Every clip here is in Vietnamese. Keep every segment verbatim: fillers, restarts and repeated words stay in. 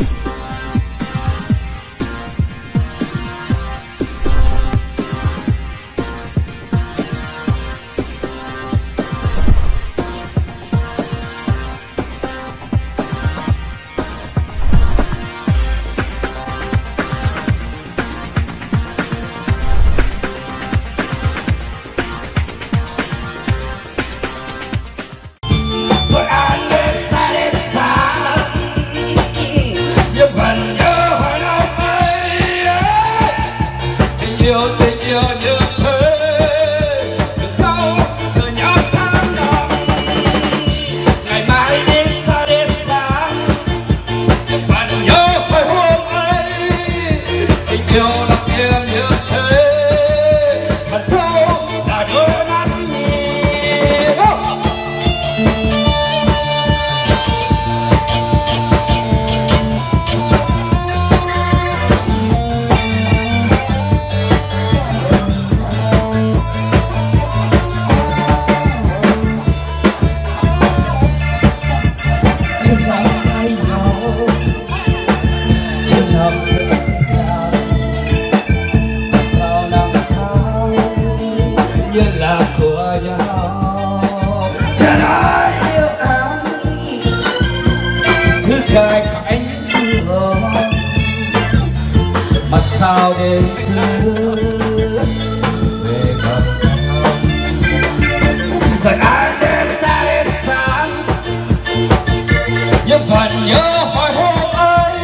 Sao đêm khuya về gần nhau rồi ai đến xa đến sáng những phần nhớ hồi hôm ấy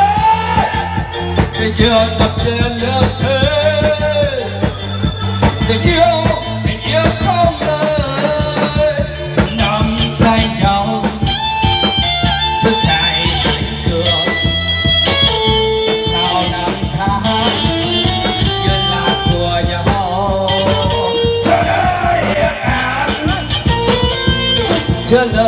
tình yêu tập trên nước thế tình yêu tình yêu không lời chỉ nắm tay nhau thức ngày cánh cửa sau năm tháng chưa lời